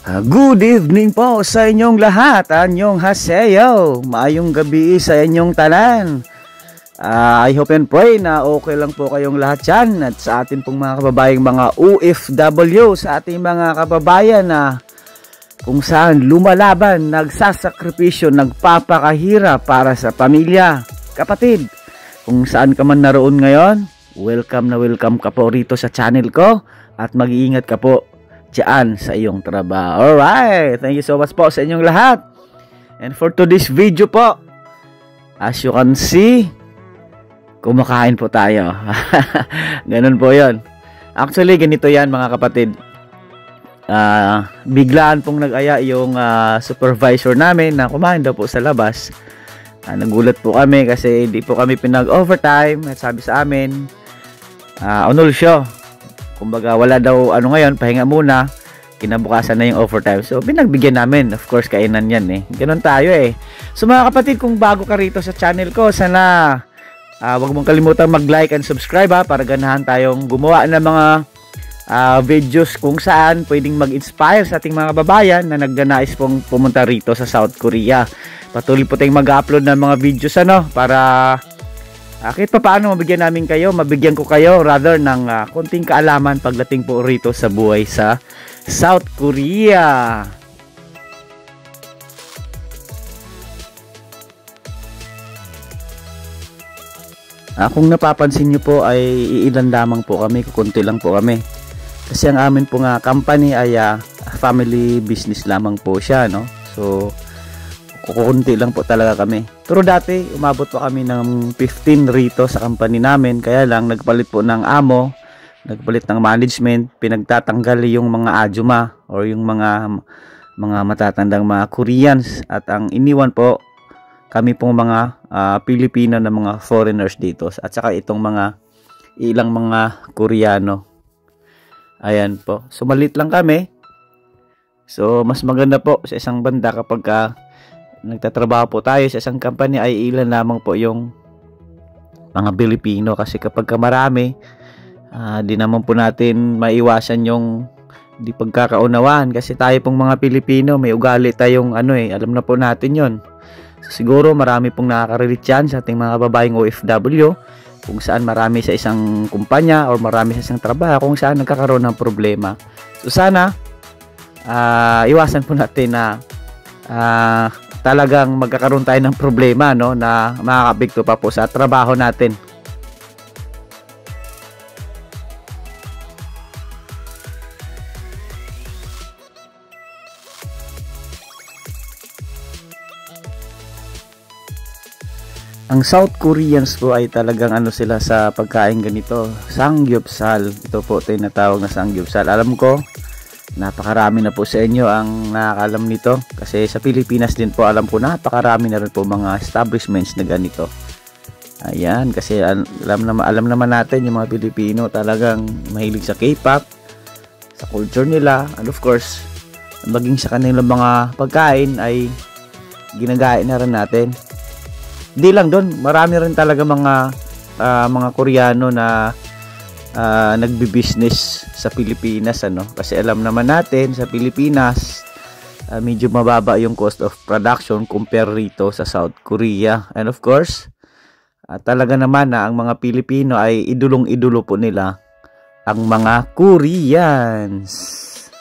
Good evening po sa inyong lahat. Anyong haseyo. Maayong gabi sa inyong tanan. I hope and pray na okay lang po kayong lahat dyan. At sa atin pong mga kababayang mga OFW, sa ating mga kababayan na kung saan lumalaban, nagsasakripisyo, nagpapakahira para sa pamilya. Kapatid, kung saan ka man naroon ngayon, welcome na welcome ka po rito sa channel ko. At mag-iingat ka po diyan sa iyong trabaho. Alright, thank you so much po sa inyong lahat. And for today's video po, as you can see, kumakain po tayo. Ganun po yon. Actually, ganito yan mga kapatid. Biglaan pong nag-aya yung supervisor namin na kumain daw po sa labas. Nagulat po kami kasi hindi po kami pinag-overtime. At sabi sa amin, onul show. Kumbaga wala daw ngayon, pahinga muna, kinabukasan na yung overtime. So pinagbigyan namin, of course kainan yan eh. Ganun tayo eh. So mga kapatid, kung bago ka rito sa channel ko, sana wag mong kalimutan mag-like and subscribe para ganahan tayong gumawa ng mga videos kung saan pwedeng mag-inspire sa ating mga babayan na nagdanais pong pumunta rito sa South Korea. Patuloy po tayong mag-upload ng mga videos para kahit pa paano mabigyan ko kayo rather ng konting kaalaman pagdating po rito sa buhay sa South Korea. Kung napapansin nyo po ay iilan lamang po kami, kukunti lang po kami. Kasi ang amin po nga company ay family business lamang po siya, no? So kukunti lang po talaga kami. Pero dati, umabot pa kami ng 15 rito sa company namin. Kaya lang, nagpalit po ng amo, nagpalit ng management, pinagtatanggal yung mga ajuma or yung mga matatandang mga Koreans. At ang iniwan po, kami pong mga Pilipino na mga foreigners dito. At saka itong ilang mga Koreano. Ayan po. So, malit lang kami. So, mas maganda po sa isang banda kapag nagtatrabaho po tayo sa isang company ay ilan lamang po yung mga Pilipino, kasi kapag marami di naman po natin maiwasan yung di pagkakaunawaan, kasi tayo pong mga Pilipino may ugali tayong alam na po natin yon. So, siguro marami pong nakaka-relate yan sa ating mga babaeng OFW kung saan marami sa isang kumpanya or marami sa isang trabaho kung saan nagkakaroon ng problema. So sana iwasan po natin na talagang magkakaroon tayo ng problema, no, na makakapekto pa po sa trabaho natin. Ang South Koreans po ay talagang sila sa pagkain ganito, samgyeopsal. Ito po tinatawag na samgyeopsal. Alam ko napakarami na po sa inyo ang nakakalam nito, kasi sa Pilipinas din po alam ko napakarami na rin po mga establishments na ganito. Ayan, kasi alam naman natin yung mga Pilipino talagang mahilig sa K-pop, sa culture nila, and of course maging sa kanilang mga pagkain ay ginagaya na rin natin. Hindi lang doon, marami rin talaga mga Koreano na nagbi-business sa Pilipinas, kasi alam naman natin sa Pilipinas medyo mababa yung cost of production compare rito sa South Korea. And of course talaga naman na ang mga Pilipino ay idulong-idulo po nila ang mga Koreans.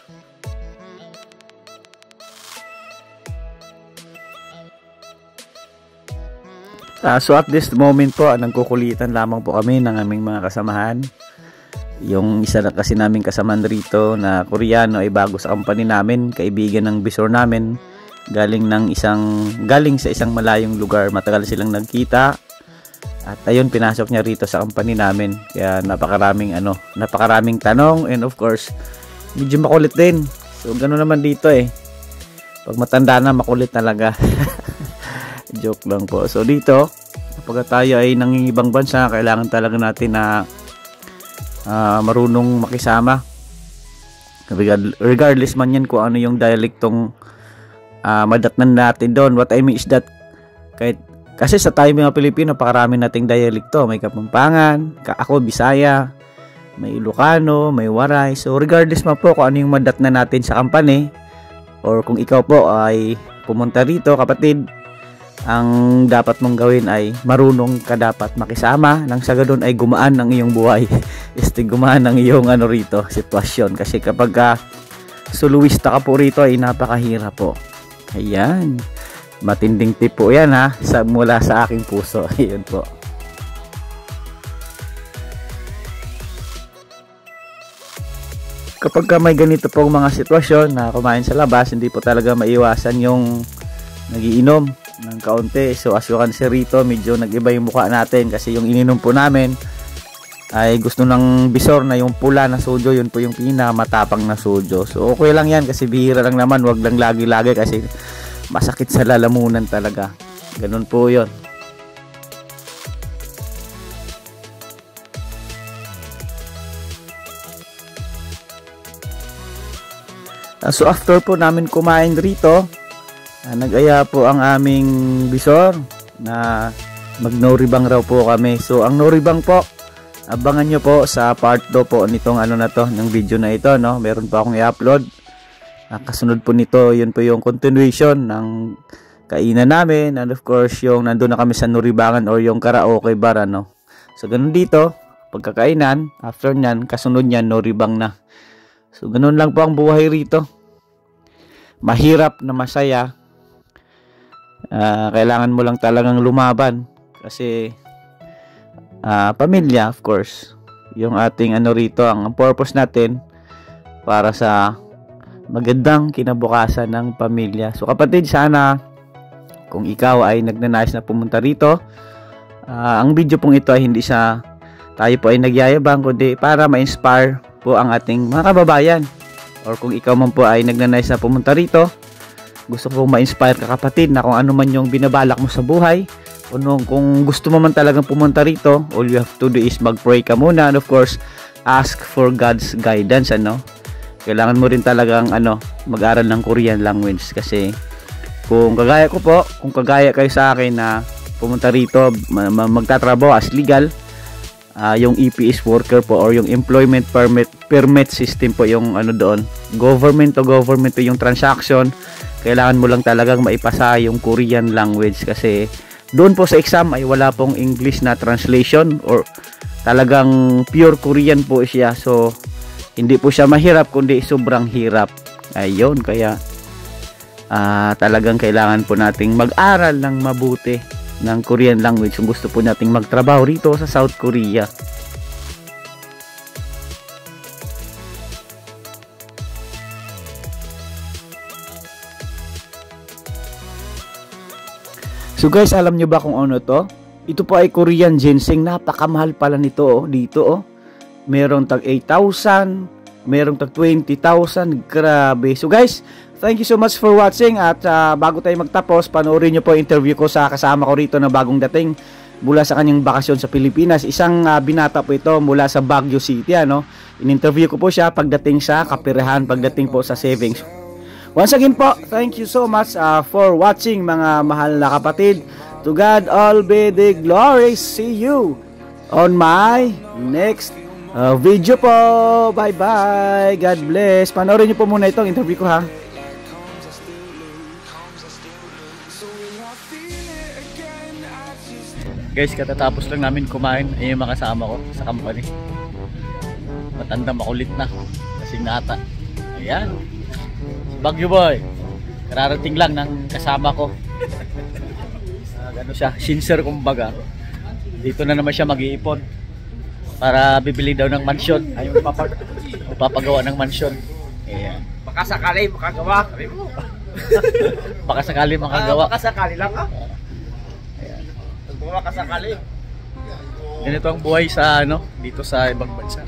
So at this moment po, nagkukulitan lamang po kami ng aming mga kasamahan. Yung isa na kasi namin kasamaan rito na Koreano ay bago sa company namin, kaibigan ng bisor namin, galing sa isang malayong lugar. Matagal silang nagkita at ayun, pinasok niya rito sa company namin. Kaya napakaraming tanong, and of course medyo makulit din. So ganoon naman dito pag matanda na, makulit talaga. Joke lang po. So dito, kapag tayo ay nangingibang bansa, kailangan talaga natin na marunong makisama. Regardless man yan kung ano yung dialektong madatnan natin doon. What I mean is that kasi sa tayo mga Pilipino, pakarami nating dialekto. May Kapampangan, ako Bisaya, may Ilocano, may Waray. So regardless man po kung ano yung madatnan natin sa company, or kung ikaw po ay pumunta rito, kapatid, ang dapat mong gawin ay marunong ka dapat makisama nang sa ganun ay gumaan ang iyong buhay. Gumaan ang iyong rito, sitwasyon. Kasi kapag soloista ka po rito ay napakahirap po. Ayan. Matinding tip po yan ha, mula sa aking puso. Ayan po. Kapag may ganito pong mga sitwasyon na kumain sa labas, hindi po talaga maiwasan yung nagiinom ng kaunti. So as you can see rito, medyo nag-iba yung mukha natin kasi yung ininom po namin ay gusto ng bisor na yung pula na sojo, yun po yung pinakamatapang na sojo. So okay lang yan kasi bihira lang naman, wag lang lagi-lagi kasi masakit sa lalamunan talaga. Ganun po yun. So after po namin kumain rito, nag-aya po ang aming bisor na mag-no-ribang raw po kami. So ang no-ribang po, abangan nyo po sa part 2 po nitong na to, ng video na ito, no? Meron pa akong i-upload. Kasunod po nito, yun po yung continuation ng kainan namin, and of course yung nandun na kami sa no-ribangan or yung karaoke bar, ano. So ganun dito, pagkakainan, after nyan, kasunod nyan, no-ribang na. So ganun lang po ang buhay rito. Mahirap na masaya. Kailangan mo lang talagang lumaban kasi pamilya, of course, yung ating rito, ang purpose natin para sa magandang kinabukasan ng pamilya. So kapatid, sana kung ikaw ay nagnanais na pumunta rito, ang video pong ito ay hindi sa tayo po ay nagyayabang, kundi para ma-inspire po ang ating mga kababayan. Or kung ikaw man po ay nagnanais na pumunta rito, gusto ko ma-inspire ka kapatid na kung ano man yung binabalak mo sa buhay, kung gusto mo man talagang pumunta rito, all you have to do is mag-pray ka muna, and of course ask for God's guidance. Kailangan mo rin talagang mag-aral ng Korean language kasi kung kagaya ko po, kung kagaya kayo sa akin na pumunta rito, magtatrabaho as legal, yung EPS worker po or yung employment permit system po yung doon, government to government po yung transaction, kailangan mo lang talagang maipasa yung Korean language kasi doon po sa exam ay wala pong English na translation or talagang pure Korean po siya. So hindi po siya mahirap kundi sobrang hirap. Ayun, kaya talagang kailangan po nating mag-aral ng mabuti ng Korean language kung gusto po nating magtrabaho rito sa South Korea. So guys, alam nyo ba kung ano to? Ito po ay Korean ginseng. Napakamahal pala nito dito Merong tag 8,000, merong tag 20,000. Grabe. So guys, thank you so much for watching at bago tayo magtapos, panoorin nyo po interview ko sa kasama ko rito na bagong dating mula sa kanyang bakasyon sa Pilipinas. Isang binata po ito mula sa Baguio City. In-interview ko po siya pagdating sa kapirahan, pagdating po sa savings. Once again po, thank you so much for watching mga mahal na kapatid. To God all be the glory. See you on my next video po. Bye bye. God bless. Panoorin nyo po muna itong interview ko ha. Guys, katatapos lang namin kumain ay yung makasama ko sa company. Matanda, makulit na. Kasing nata. Ayan. Baguio boy. Kararating lang ng kasama ko. Ano siya, sincere kumbaga. Dito na naman siya mag-iipon para bibili daw ng mansyon. Ay, papagawa ng mansyon. Ayan. Baka sakali makagawa. Baka sakali makagawa. Baka sakali lang Ayan. Baka sakali. Ganito ang buhay sa dito sa ibang bansa.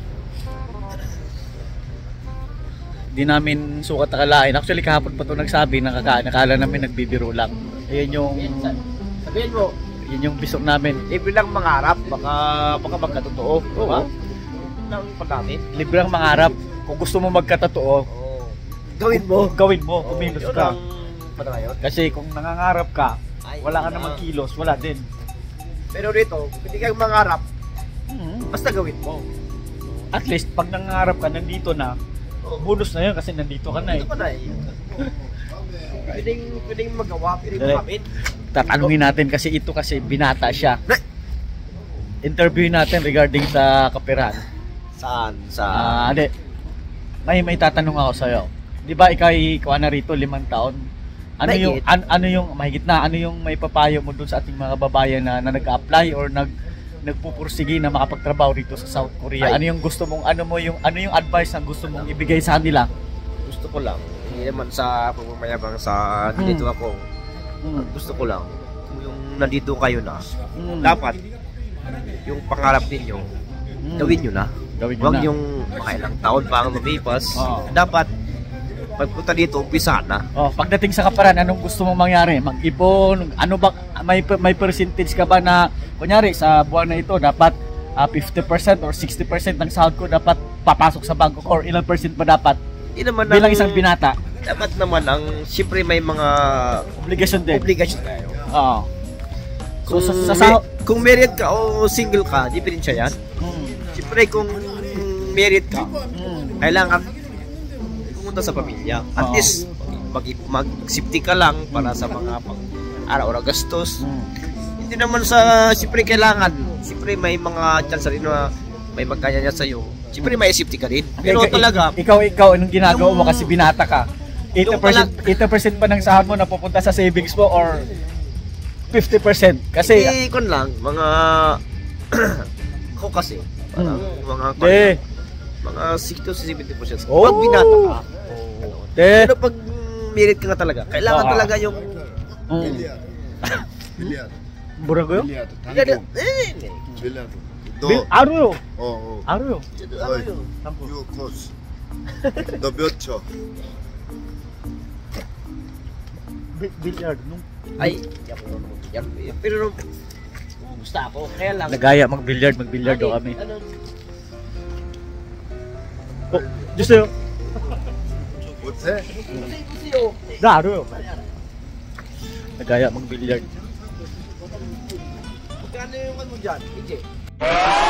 Di namin sukat akalain. Actually kahapon pa ito nagsabi, nakakala namin nagbibiro lang. Ayan yung sabihin mo, yun yung bisok namin. libre lang mangarap, baka magkatotoo. Diba? Libre lang mangarap. Kung gusto mo magkatotoo, gawin mo, kumilos ka. Kasi kung nangangarap ka, wala ka namang kilos, wala din. Pero dito, hindi kang mangarap, basta gawin mo. At least pag nangangarap ka, nandito na, bonus na yun kasi nandito ka na eh. Ito pa na eh. Pwedeng magawa, pwedeng makamit. Tatanungin natin kasi ito kasi binata siya. Interview natin regarding sa kaperahan. Saan? Sa... Hindi. May tatanong ako sa iyo. 'Di ba ikaw ay kuha na rito 5 taon? Ano yung ano yung mahigit na ano yung may papayo mo doon sa ating mga babayan na nag-apply or nagpupursige na makapagtrabaho dito sa South Korea? Ano yung gusto mong ano yung advice na gusto mong ibigay sa kanila? Gusto ko lang, hindi naman sa pagmamayabang sa dito ako. Gusto ko lang yung nandito kayo na. Dapat yung pangarap ninyo gawin nyo na. Huwag yung mga ilang taon pa ang lumipas. Dapat pagpunta dito, umpisa na. Pagdating sa kaperahan, anong gusto mong mangyari? Mag-ipon? Ano ba, may percentage ka ba na, kunyari, sa buwan na ito, dapat 50% or 60% ng sahod ko dapat papasok sa bangko ko, or ilang percent ba dapat? Bilang isang binata? Dapat naman siyempre may mga obligasyon din. Obligasyon tayo. Oo. Kung married ka o single ka, diferensya yan. Siyempre kung married ka, kailangan pumunta sa pamilya. At least mag-safety ka lang para sa mga araw-araw gastos. Hindi naman siyempre kailangan. Siyempre may mga chance rin na may magkaya niya sa'yo. Siyempre may safety ka din. Pero talaga, ikaw anong ginagawa mo kasi binata ka? 80% pa ng sahod mo napupunta sa savings mo or 50%? Kasi kun lang mga ako kasi mga mga 60 to 70%. Pag binata ka. Pero pag merit ka nga talaga, kailangan talaga yung 뭐라고요? 빌리아드. 빌리아드. 알아요. 알아요. You coach. 너 몇 쳐? Billiard. Ay, yan. Pero gusto ako, kaya lang. Nagaya mag-billiard daw kami. 주세요. 못해? 나 알아요. nagaya mag-billiard. Magkano yung ano dyan? Hindi.